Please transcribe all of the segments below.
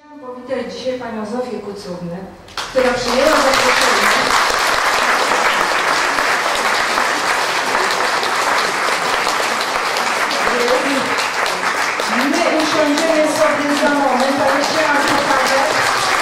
Chciałam powitać dzisiaj panią Zofię Kucównę, która przyjęła zaproszenie. My usiądziemy sobie za moment, ale chciałam pokazać,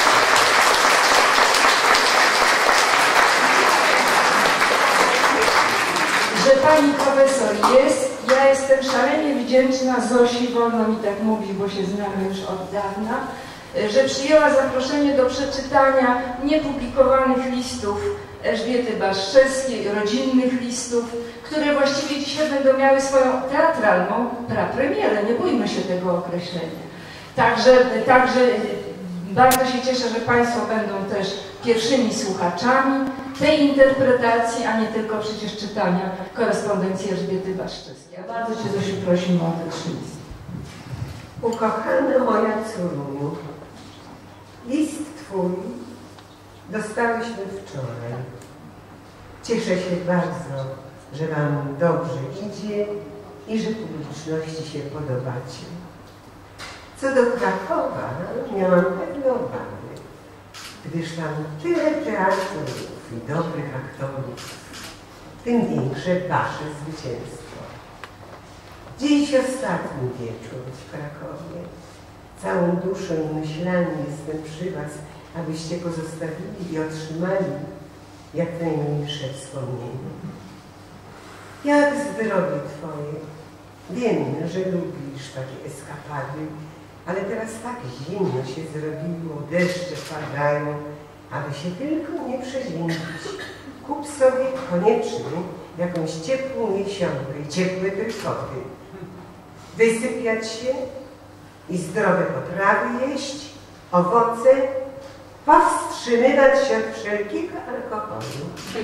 że pani profesor jest. Ja jestem szalenie wdzięczna Zosi, wolno mi tak mówić, bo się znamy już od dawna, że przyjęła zaproszenie do przeczytania niepublikowanych listów Elżbiety Baszczewskiej, rodzinnych listów, które właściwie dzisiaj będą miały swoją teatralną prapremierę. Nie bójmy się tego określenia. Także bardzo się cieszę, że państwo będą też pierwszymi słuchaczami tej interpretacji, a nie tylko przecież czytania korespondencji Elżbiety Baszczewskiej. Bardzo cię, Zosiu, prosimy o te 3 listy. Ukochana moja córuniu, list twój dostałyśmy wczoraj. Cieszę się bardzo, że wam dobrze idzie i że publiczności się podobacie. Co do Krakowa, miałam pewne obawy, gdyż tam tyle teatrów i dobrych aktorów, tym większe wasze zwycięstwo. Dziś ostatni wieczór w Krakowie. Całą duszą i myślami jestem przy was, abyście pozostawili i otrzymali jak najmniejsze wspomnienie. Jak zdrowie twoje? Wiem, że lubisz takie eskapady, ale teraz tak zimno się zrobiło, deszcze padają, aby się tylko nie przeziębić. Kup sobie koniecznie jakąś ciepłą jesionkę i ciepłe trykoty. Wysypiać się i zdrowe potrawy jeść, owoce, powstrzymywać się od wszelkiego alkoholu.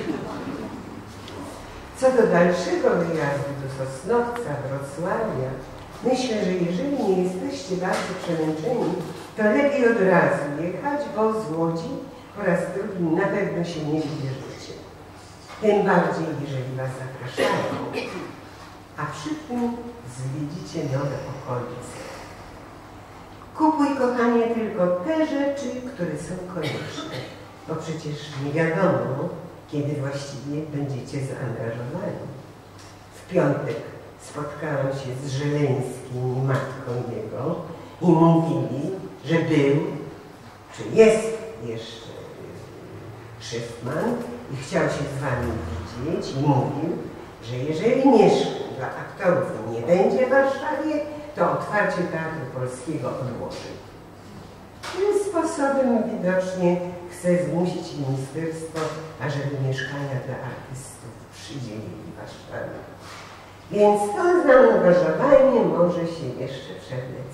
Co do dalszego wyjazdu do Sosnowca, Wrocławia, myślę, że jeżeli nie jesteście bardzo przemęczeni, to lepiej od razu jechać, bo z Łodzi po raz drugi na pewno się nie wybierzecie. Tym bardziej, jeżeli was zapraszają, a przy tym zwiedzicie nowe okolice. Kupuj, kochanie, tylko te rzeczy, które są konieczne, bo przecież nie wiadomo, kiedy właściwie będziecie zaangażowani. W piątek spotkałam się z Żeleńskim i matką jego i mówili, że był, czy jest jeszcze Szyfman i chciał się z wami widzieć i mówił, że jeżeli mieszkań dla aktorów nie będzie w Warszawie, to otwarcie Teatru Polskiego odłoży. Tym sposobem widocznie chce zmusić ministerstwo, ażeby mieszkania dla artystów przydzielili w Warszawie. Więc to zaangażowanie może się jeszcze przewlec.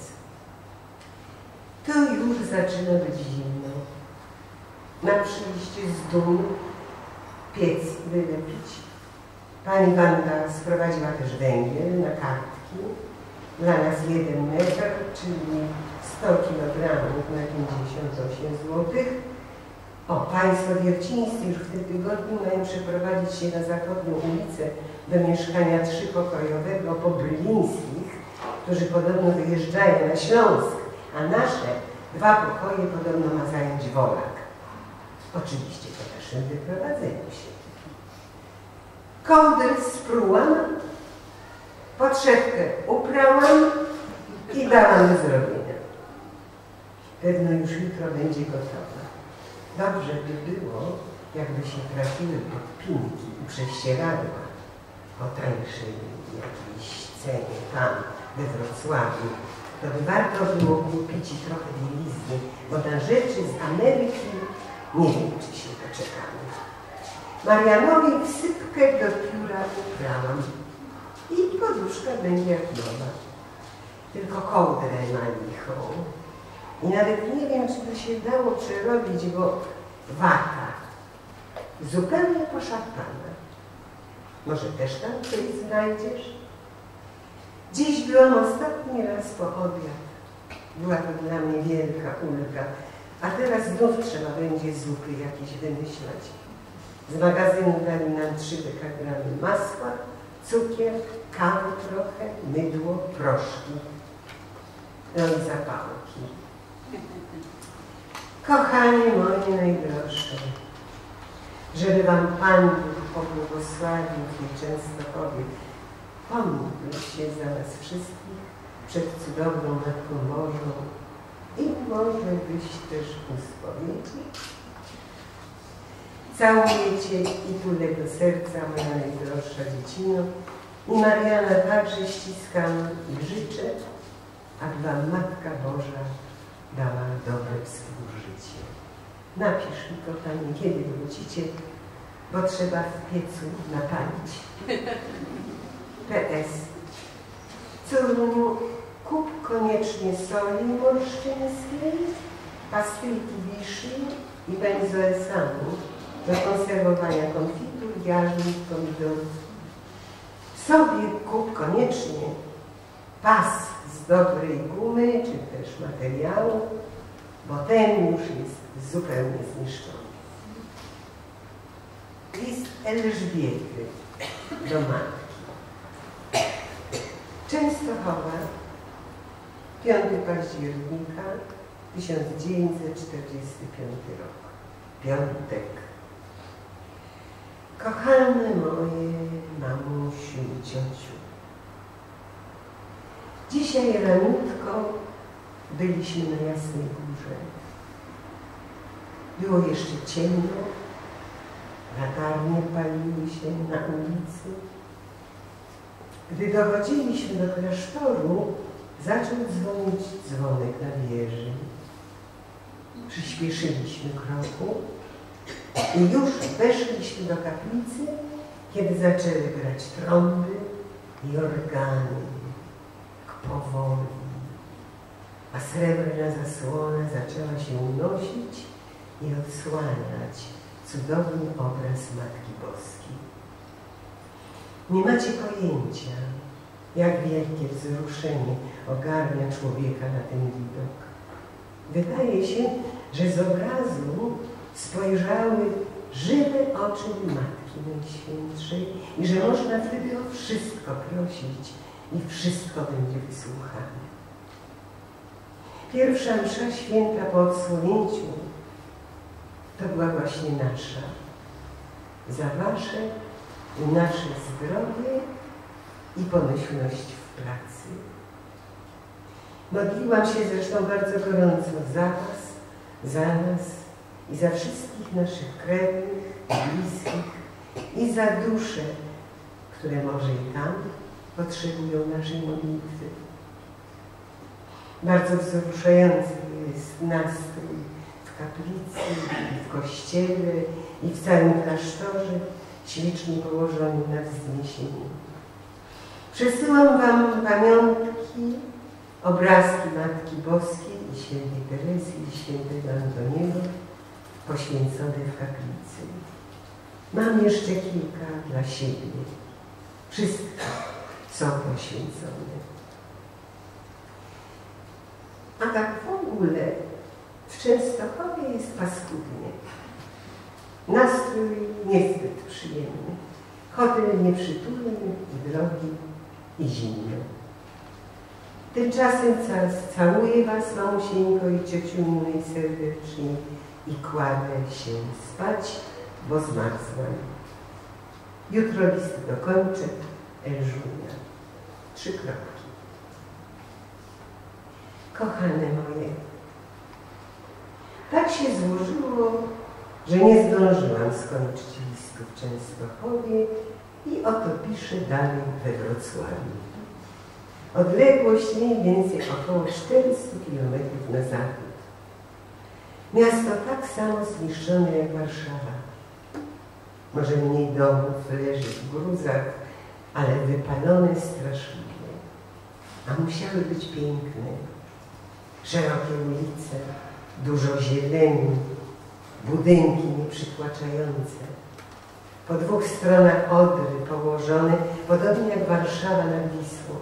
To już zaczyna być zimno. Na przyjście z domu piec wylepić. Pani Wanda sprowadziła też węgiel na kartki. Dla nas 1 metr, czyli 100 kg na 58 zł. O, państwo wiercińscy już w tym tygodniu mają przeprowadzić się na zachodnią ulicę do mieszkania 3-pokojowego po Brylińskich, którzy podobno wyjeżdżają na Śląsk, a nasze 2 pokoje podobno ma zająć Wolak. Oczywiście po naszym wyprowadzeniu się. Kołdrę sprułam, podszewkę uprałam i dałam do zrobienia. Pewno już jutro będzie gotowa. Dobrze by było, jakby się trafiły podpinki i prześcieradła po tańszej jakiejś cenie tam we Wrocławiu. To by warto było kupić i trochę bielizny, bo na rzeczy z Ameryki nie wiem, czy się doczekamy. Marianowi wsypkę do pióra uprałam i poduszka będzie jak nowa. Tylko kołdrę ma lichą. I nawet nie wiem, czy to się dało przerobić, bo wata zupełnie poszarpana. Może też tam coś znajdziesz? Dziś byłam ostatni raz po obiad. Była to dla mnie wielka ulga. A teraz znów trzeba będzie zupy jakieś wymyślać. Z magazynu dali nam 3 dekagramy masła, cukier, kawy trochę, mydło, proszki. No i zapałki. Kochani moje najdroższe, żeby wam Pan Bóg pobłogosławił w tej Częstochowie, pomódl się za was wszystkich przed cudowną Matką Bożą i może byś też uspowiedzi. Całuję Cię i tulę do serca, moja najdroższa dziecino, i Mariana także ściskam i życzę, aby wam Matka Boża dała dobre współżycie. Napisz mi, kochani, kiedy wrócicie, bo trzeba w piecu napalić. PS. Córuniu, kup koniecznie soli morszczyńskiej, pastylki wiśni i benzoesanu do konserwowania konfitur, jarzyn, pomidorów. Sobie kup koniecznie pas z dobrej gumy, czy też materiału, bo ten już jest zupełnie zniszczony. List Elżbiety do matki. Częstochowa, 5 października 1945 rok. Piątek. Kochane moje mamusiu i ciociu, dzisiaj raniutko byliśmy na Jasnej Górze. Było jeszcze ciemno, latarnie paliły się na ulicy. Gdy dochodziliśmy do klasztoru, zaczął dzwonić dzwonek na wieży. Przyspieszyliśmy kroku i już weszliśmy do kaplicy, kiedy zaczęły grać trąby i organy, powoli, a srebrna zasłona zaczęła się unosić i odsłaniać cudowny obraz Matki Boskiej. Nie macie pojęcia, jak wielkie wzruszenie ogarnia człowieka na ten widok. Wydaje się, że z obrazu spojrzały żywe oczy Matki Najświętszej i że można wtedy o wszystko prosić i wszystko będzie wysłuchane. Pierwsza msza święta po odsłonięciu to była właśnie nasza. Za wasze i nasze zdrowie i pomyślność w pracy. Modliłam się zresztą bardzo gorąco za was, za nas i za wszystkich naszych krewnych, bliskich i za dusze, które może i tam potrzebują naszej modlitwy. Bardzo wzruszający jest nastrój w kaplicy, w kościele i w całym klasztorze, ślicznie położonym na wzniesieniu. Przesyłam wam pamiątki, obrazki Matki Boskiej i świętej Teresy i świętego Antoniego poświęcone w kaplicy. Mam jeszcze kilka dla siebie. Wszystko są poświęcone. A tak w ogóle w Częstochowie jest paskudnie. Nastrój niezbyt przyjemny. Hotel nieprzytulny i drogi i zimno. Tymczasem całuję was, mamusieńko i ciociuniu najserdeczniej i kładę się spać, bo zmarzłam. Jutro list dokończę. Elżunia. 3 kropki. Kochane moje, tak się złożyło, że nie zdążyłam skończyć listu w Częstochowie i oto piszę dalej we Wrocławiu. Odległość mniej więcej około 400 km na zachód. Miasto tak samo zniszczone jak Warszawa. Może mniej domów leży w gruzach, ale wypalone straszliwie. A musiały być piękne. Szerokie ulice, dużo zieleni, budynki nieprzytłaczające. Po 2 stronach Odry położone, podobnie jak Warszawa nad Wisłą.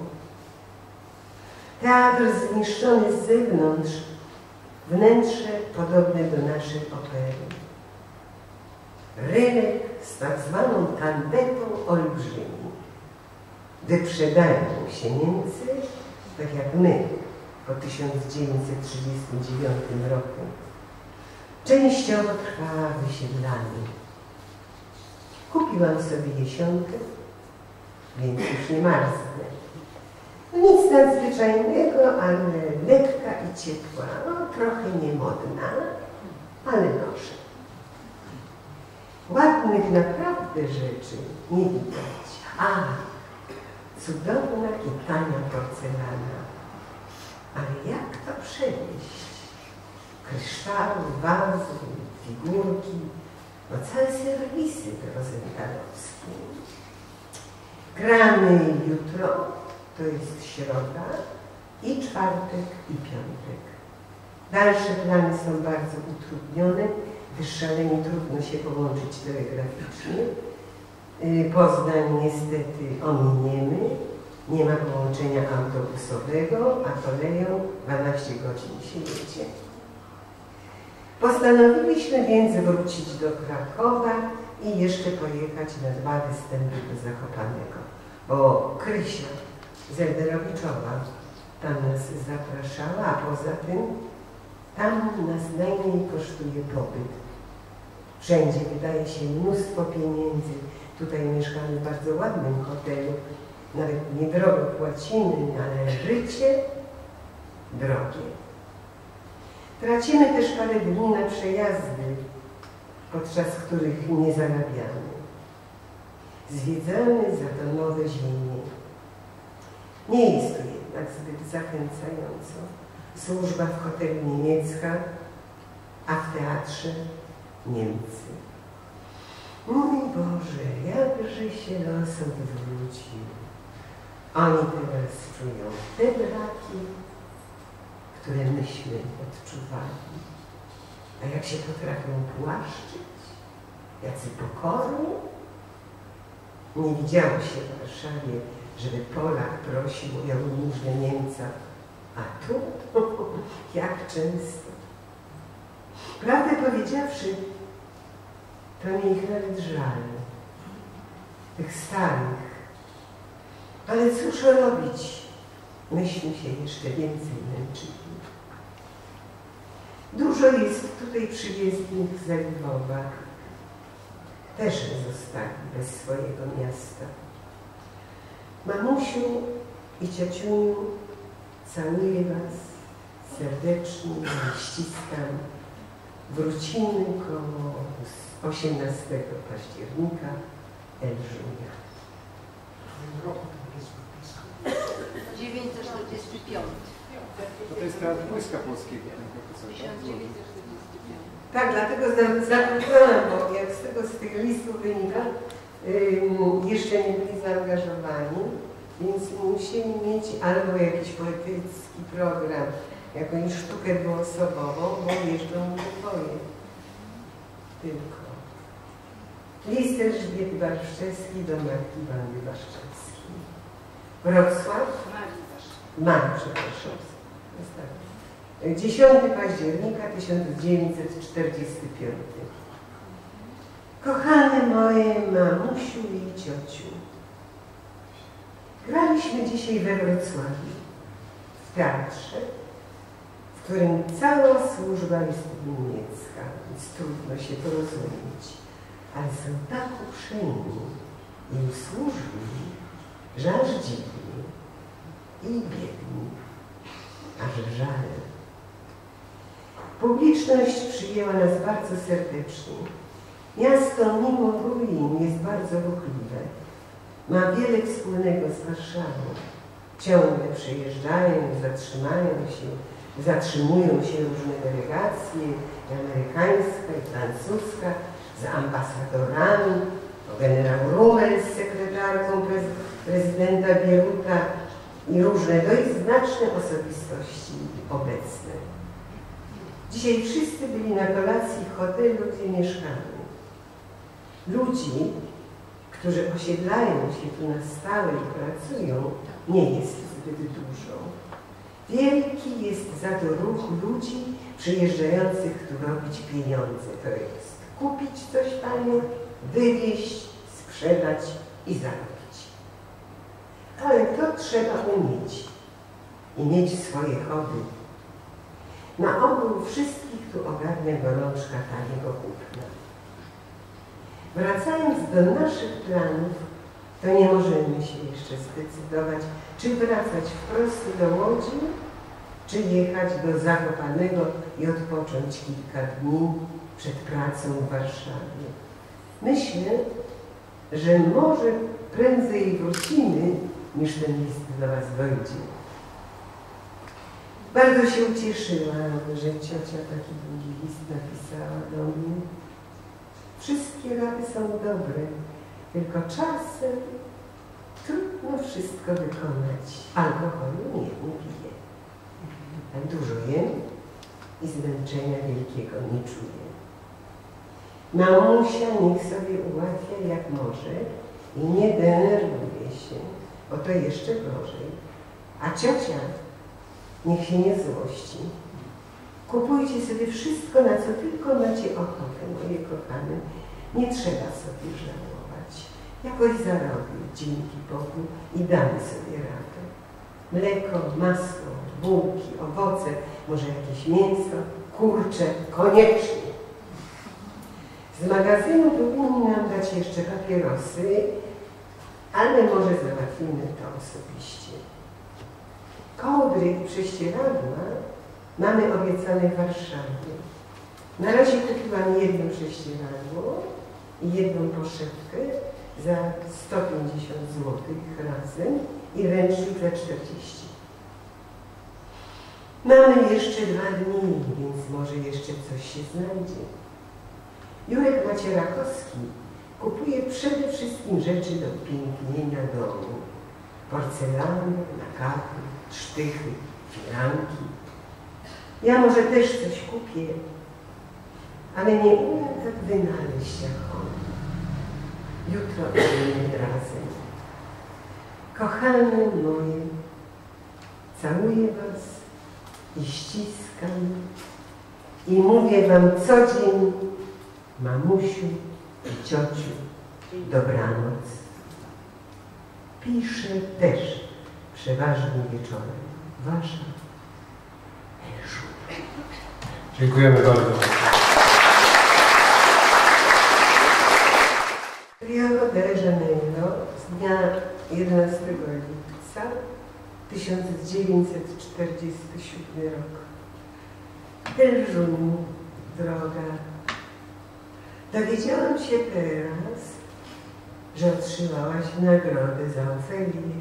Teatr zniszczony z zewnątrz, wnętrze podobne do naszej opery. Rynek z tak zwaną tandetą olbrzymi. Wyprzedają się Niemcy, tak jak my po 1939 roku. Częściowo trwała wysiedlanie. Kupiłam sobie jesionkę, więc już nie marznę. No nic nadzwyczajnego, ale lekka i ciepła, no, trochę niemodna, ale noszę. Ładnych naprawdę rzeczy nie widać. A, cudowna i tania porcelana. Ale jak to przewieźć? Kryształy, wazy, figurki, no całe serwisy rozentalowskie. Gramy jutro, to jest środa, i czwartek, i piątek. Dalsze plany są bardzo utrudnione, gdyż szalenie trudno się połączyć telegraficznie. Poznań niestety ominiemy, nie ma połączenia autobusowego, a koleją 12 godzin się jedzie. Postanowiliśmy więc wrócić do Krakowa i jeszcze pojechać na 2 występy do Zakopanego, bo Krysia Zelderowiczowa tam nas zapraszała, a poza tym tam nas najmniej kosztuje pobyt. Wszędzie wydaje się mnóstwo pieniędzy. Tutaj mieszkamy w bardzo ładnym hotelu, nawet niedrogo płacimy, ale życie drogie. Tracimy też parę dni na przejazdy, podczas których nie zarabiamy. Zwiedzamy za to nowe ziemie. Nie jest to jednak zbyt zachęcająco. Służba w hotelu niemiecka, a w teatrze Niemcy. Mój Boże, jakże się los odwrócił. Oni teraz czują te braki, które myśmy odczuwali. A jak się potrafią płaszczyć, jacy pokorni. Nie widziało się w Warszawie, żeby Polak prosił o jałmużnę Niemca, a tu jak często. Prawdę powiedziawszy, to mnie ich nawet żal, tych starych. Ale cóż robić? Myśmy się jeszcze więcej męczyli. Dużo jest tutaj przyjezdnych z Lwowa. Też zostali bez swojego miasta. Mamusiu i ciociuniu, całuję was serdecznie, ściskam. Wrócimy koło 18 października, Elżunia. 945. To jest teatr Wojska Polskiego, ten profesor. 1945. Tak, dlatego zapytałam, bo jak z tych listów wynika, jeszcze nie byli zaangażowani, więc musieli mieć albo jakiś poetycki program, jakąś sztukę dwuosobową, bo jeżdżą pokoje. Tylko. List Elżbiety Barszczewskiej do Marki Wandy Barszczewskiej. Wrocław? Marii, przepraszam. 10 października 1945. Kochane moje mamusiu i ciociu, graliśmy dzisiaj we Wrocławiu, w teatrze, w którym cała służba jest niemiecka, więc trudno się porozumieć, ale są tak uprzejmi i usłużni, że aż dziwni i biedni, aż żal. Publiczność przyjęła nas bardzo serdecznie. Miasto mimo ruin jest bardzo ruchliwe. Ma wiele wspólnego z Warszawą. Ciągle przyjeżdżają, zatrzymują się różne delegacje, i amerykańska, i francuska, z ambasadorami, generał Rummel z sekretarką prezydenta Bieruta i różne dość znaczne osobistości obecne. Dzisiaj wszyscy byli na kolacji w hotelu, gdzie mieszkamy. Ludzi, którzy osiedlają się tu na stałe i pracują, nie jest zbyt dużo. Wielki jest za to ruch ludzi przyjeżdżających tu robić pieniądze. To jest kupić coś tanio, wywieźć, sprzedać i zarobić. Ale to trzeba umieć i mieć swoje hobby. Na ogół wszystkich tu ogarnia gorączka taniego kupna. Wracając do naszych planów, to nie możemy się jeszcze zdecydować, czy wracać wprost do Łodzi, czy jechać do Zakopanego i odpocząć kilka dni przed pracą w Warszawie. Myślę, że może prędzej wrócimy, niż ten list do Was dojdzie. Bardzo się ucieszyłam, że ciocia taki długi list napisała do mnie. Wszystkie rady są dobre, tylko czasem trudno wszystko wykonać. Alkoholu nie piję. Dużo jem i zmęczenia wielkiego nie czuję. Mamusia niech sobie ułatwia jak może i nie denerwuje się, bo to jeszcze gorzej. A ciocia niech się nie złości. Kupujcie sobie wszystko, na co tylko macie ochotę, moje kochane. Nie trzeba sobie żałować. Jakoś zarobię, dzięki Bogu, i damy sobie radę. Mleko, masło, bułki, owoce, może jakieś mięso, kurcze, koniecznie. Z magazynu powinni nam dać jeszcze papierosy, ale może załatwimy to osobiście. Kołdry i prześcieradła mamy obiecane w Warszawie. Na razie kupiłam jedno prześcieradło i jedną poszewkę za 150 zł razem i ręcznik za 40. Mamy jeszcze 2 dni, więc może jeszcze coś się znajdzie. Jurek Macierakowski kupuje przede wszystkim rzeczy do upięknienia domu. Porcelany, nakaty, sztychy, firanki. Ja może też coś kupię, ale nie umiem tak wynaleźć jak on. Jutro będziemy razem. Kochane moje, całuję Was i ściskam i mówię Wam co dzień, mamusiu i ciociu, dobranoc. Piszę też przeważnie wieczorem. Wasza Elżu. Dziękujemy bardzo. Rio de Janeiro z dnia 11 lipca 1947 rok. Elżuniu, droga, dowiedziałam się teraz, że otrzymałaś nagrodę za Ofelię.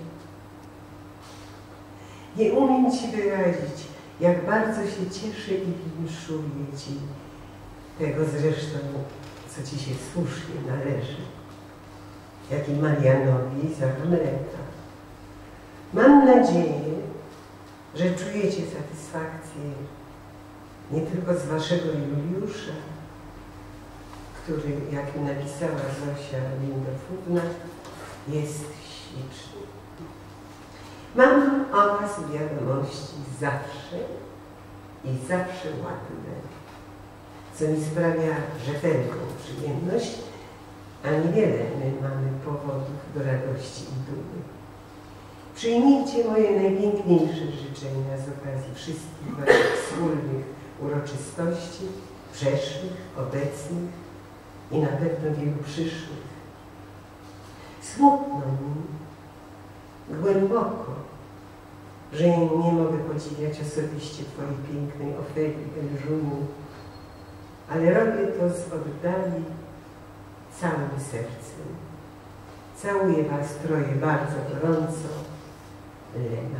Nie umiem Ci wyrazić, jak bardzo się cieszę i winszuję Ci tego zresztą, co Ci się słusznie należy, jak i Marianowi za Hamleta. Mam nadzieję, że czujecie satysfakcję nie tylko z Waszego Juliusza, który, jak mi napisała Zosia Lindorfówna, jest śliczny. Mam o Was wiadomości zawsze i zawsze ładne, co mi sprawia rzetelną przyjemność, a niewiele my mamy powodów do radości i dumy. Przyjmijcie moje najpiękniejsze życzenia z okazji wszystkich Waszych wspólnych uroczystości, przeszłych, obecnych i na pewno wielu przyszłych. Smutno mi, głęboko, że nie mogę podziwiać osobiście Twojej pięknej Ofelii, Elżuniu, ale robię to z oddali całym sercem. Całuję Was troje bardzo gorąco. Lena.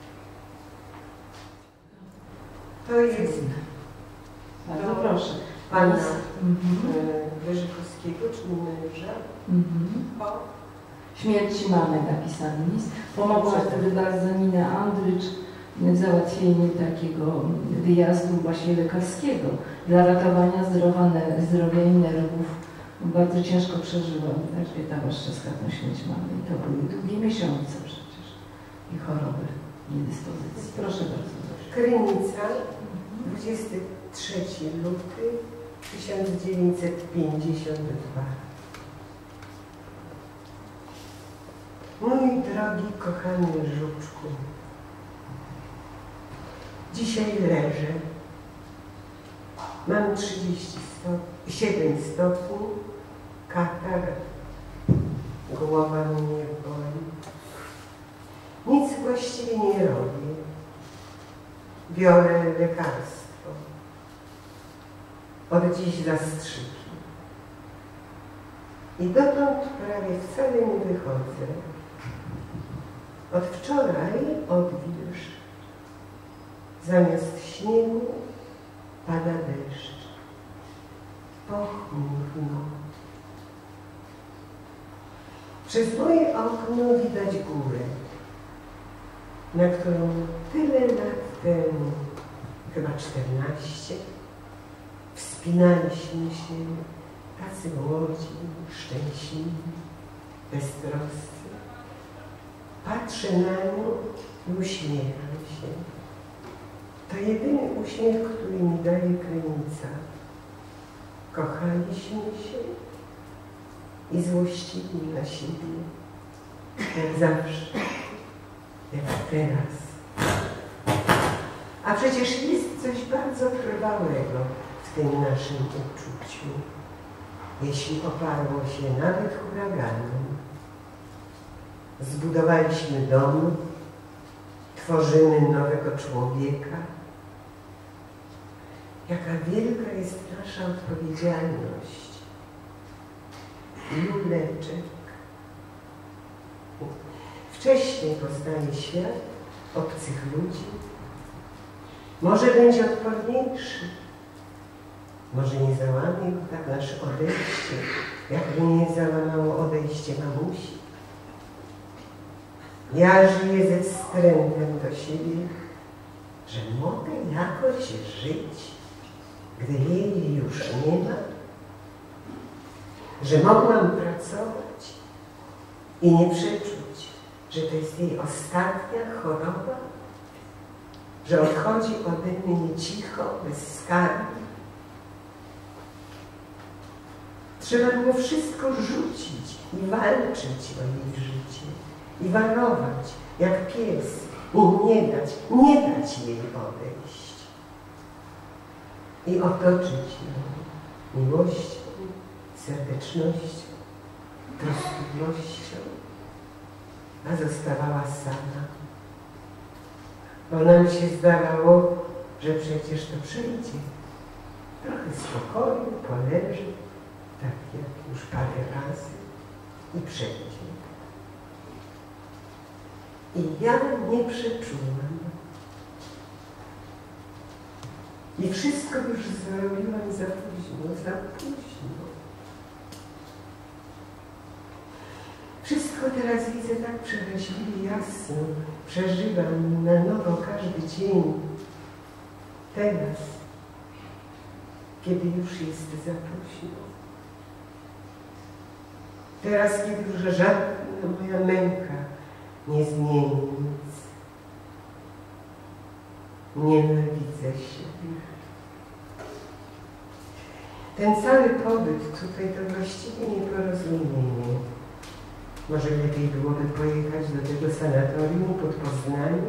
To jest Bardzo proszę. Pana Wyżykowskiego, czyli męża. O Śmierci mamy napisany list. Pomogła wtedy bardzo Nina Andrycz w załatwieniu takiego wyjazdu właśnie lekarskiego dla ratowania zdrowia i nerwów. Bardzo ciężko przeżyłam Elżbieta Waszczewska tę śmierć mamy i to były długie miesiące przecież i choroby, niedyspozycji. Proszę bardzo. Krynica, 23 luty 1952. Mój drogi, kochany żuczku, dzisiaj leżę Mam 37 stopni, katar, głowa mnie boli. Nic właściwie nie robię. Biorę lekarstwo. Od dziś zastrzyki. I dotąd prawie wcale nie wychodzę. Od wczoraj odwilż. Zamiast śniegu pada deszcz. Pochmurno. Przez moje okno widać górę, na którą tyle lat temu, chyba 14, wspinaliśmy się tacy młodzi, szczęśliwi, beztroscy. Patrzę na nią i uśmiecham się. To jedyny uśmiech, który mi daje krynica. Kochaliśmy się i złościli na siebie, jak zawsze, jak teraz. A przecież jest coś bardzo trwałego w tym naszym uczuciu, jeśli oparło się nawet huraganem. Zbudowaliśmy dom, tworzymy nowego człowieka. Jaka wielka jest nasza odpowiedzialność. Juleczek. Wcześniej poznaje świat, obcych ludzi. Może będzie odporniejszy. Może nie załamie go tak nasze odejście, jakby nie załamało odejście mamusi. Ja żyję ze wstrętem do siebie, że mogę jakoś żyć, gdy jej już nie ma, że mogłam pracować i nie przeczuć, że to jest jej ostatnia choroba, że odchodzi ode mnie cicho, bez skargi. Trzeba było wszystko rzucić i walczyć o jej życie i warować jak pies i nie dać jej odejść i otoczyć ją miłością, serdecznością, troskliwością, a zostawała sama. Bo nam się zdawało, że przecież to przyjdzie. Trochę spokoju, poleży, tak jak już parę razy i przejdzie. I ja nie przeczułam. I wszystko już zrobiłam za późno, za późno. Wszystko teraz widzę tak przeraźliwie jasno. Przeżywam na nowo każdy dzień. Teraz, kiedy już jest za późno. Teraz, kiedy już żadna moja męka nie zmieni nic. Nienawidzę siebie. Ten cały pobyt tutaj to właściwie nieporozumienie. Może lepiej byłoby pojechać do tego sanatorium pod Poznaniem,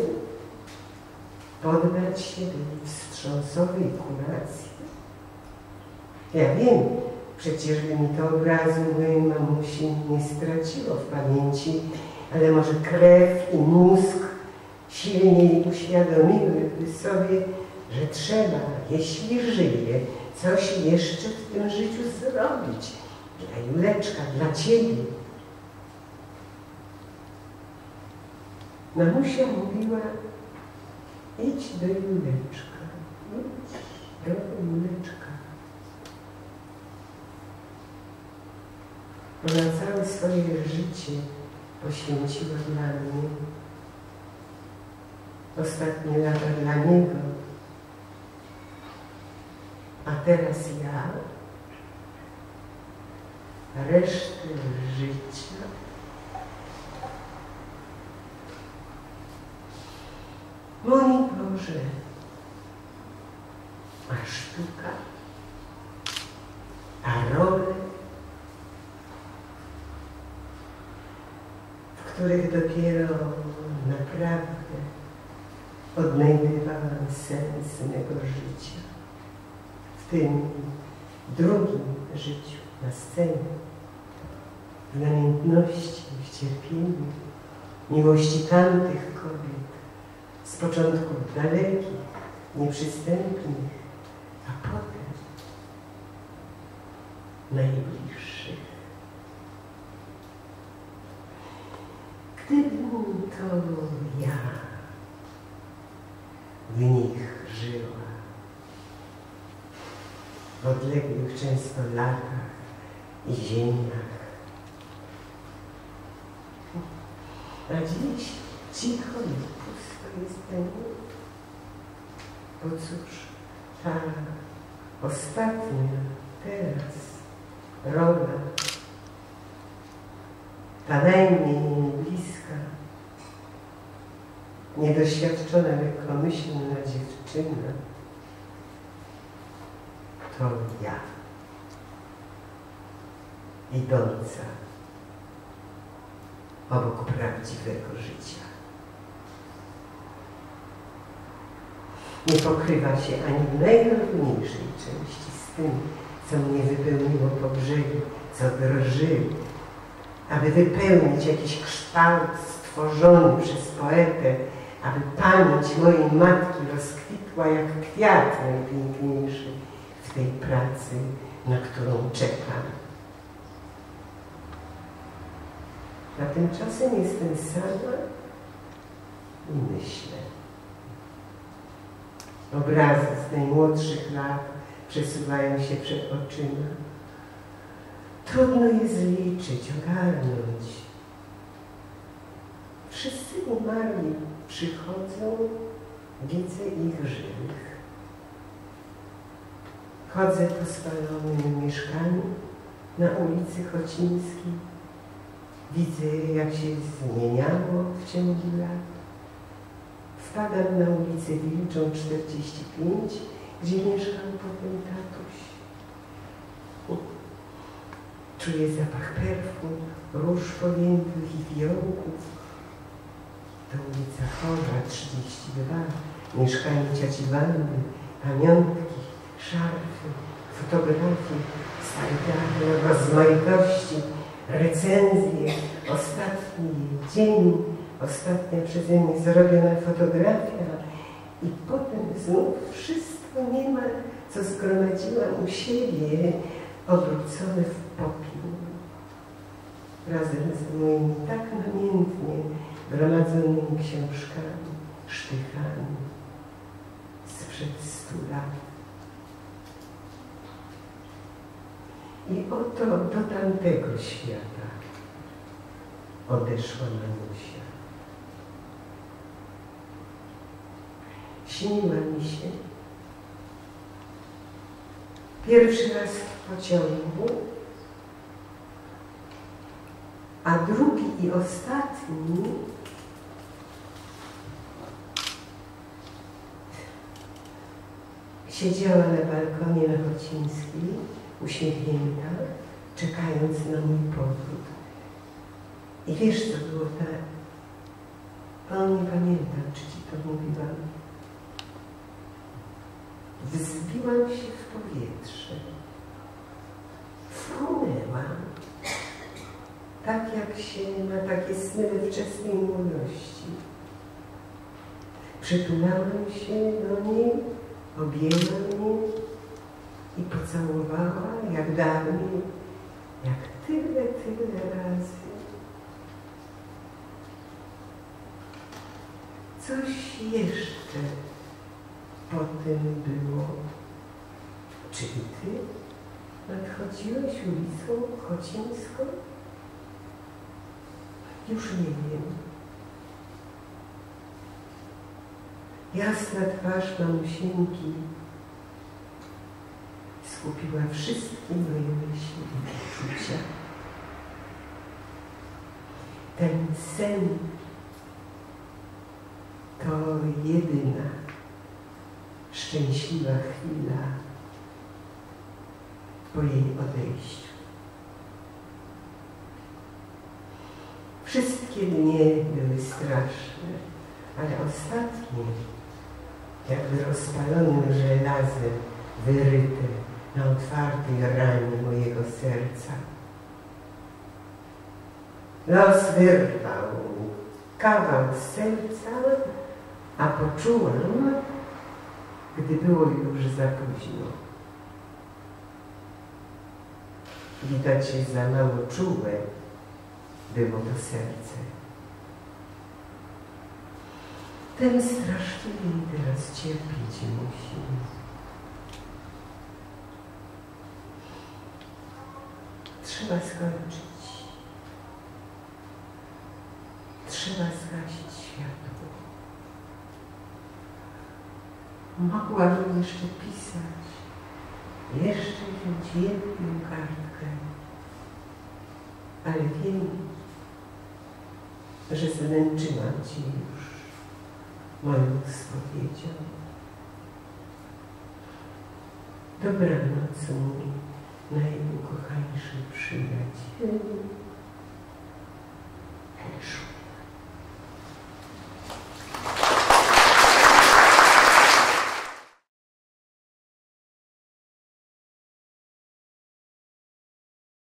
poddać się tej wstrząsowej kuracji. Ja wiem, przecież by mi to obrazu mojej mamusi nie straciło w pamięci, ale może krew i mózg silniej uświadomiłyby sobie, że trzeba, jeśli żyje, coś jeszcze w tym życiu zrobić. Dla Juleczka, dla ciebie. Mamusia mówiła, idź do Juleczka, idź do Juleczka. Ona całe swoje życie poświęciła dla mnie. Ostatnie lata dla niego. A teraz ja resztę życia mój Boże, a sztuka, a role, w których dopiero naprawdę odnajdywałam sens mego życia. tym drugim życiu na scenie, w namiętności, w cierpieniu, miłości tamtych kobiet, z początków dalekich, nieprzystępnych, a potem najbliższych. Gdybym to ja w nich żyła, w odległych często latach i ziemiach. A dziś cicho i pusto jest ten mój. Bo cóż, ta ostatnia teraz rola, ta najmniej bliska, niedoświadczona, lekkomyślna dziewczyna, to ja, idąca obok prawdziwego życia. Nie pokrywa się ani w najrówniejszej części z tym, co mnie wypełniło po brzegu, co drży, aby wypełnić jakiś kształt stworzony przez poetę, aby pamięć mojej matki rozkwitła jak kwiat najpiękniejszy w tej pracy, na którą czekam. A tymczasem jestem sama i myślę. Obrazy z najmłodszych lat przesuwają się przed oczyma. Trudno je zliczyć, ogarnąć. Wszyscy umarli przychodzą, widzę ich żywych. Chodzę po spalonym mieszkaniu na ulicy Chocińskiej. Widzę, jak się zmieniało w ciągu lat. Wpadam na ulicę Wilczą 45, gdzie mieszkał potem tatuś. Czuję zapach perfum, róż powiętłych i fiołków. To ulica Chorza 32, mieszkanie cioci Wandy, pamiątki, szarfy, fotografie, stare rozmaitości, recenzje, ostatni dzień, ostatnia przeze mnie zrobiona fotografia i potem znów wszystko niemal, co zgromadziłam u siebie, obrócone w popiół. Razem z moimi tak namiętnie gromadzonymi książkami, sztychami sprzed 100 lat. I oto do tamtego świata odeszła mamusia. Śniła mi się pierwszy raz w pociągu, a drugi i ostatni siedziała na balkonie na Chocińskiej, uśmiechnięta, czekając na mój powrót. I wiesz, co było tak? Nie pamiętam, czy ci to mówiłam. Wzbiłam się w powietrze. Frunęłam. Tak jak się ma takie sny we wczesnej młodości. Przytulałem się do niej, objęła mnie i pocałowała jak dawniej, jak tyle razy. Coś jeszcze potem było. Czy i ty nadchodziłeś ulicą Chocińską? Już nie wiem. Jasna twarz mamusieńki skupiła wszystkie moje myśli i uczucia. Ten sen to jedyna szczęśliwa chwila po jej odejściu. Wszystkie dnie były straszne, ale ostatnie, jakby rozpalonym żelazem wyryte na otwartej ranie mojego serca. Los wyrwał mi kawał serca, a poczułam, gdy było już za późno. Widać, że za mało czułe było to serce. Ten straszliwy teraz cierpieć musi. Trzeba skończyć. Trzeba zgasić światło. Mogłabym jeszcze pisać, jeszcze wziąć jedną kartkę, ale wiem, że zmęczyłam Cię już moją spowiedzią. Dobranoc, mój najukochańszy przyjacielu.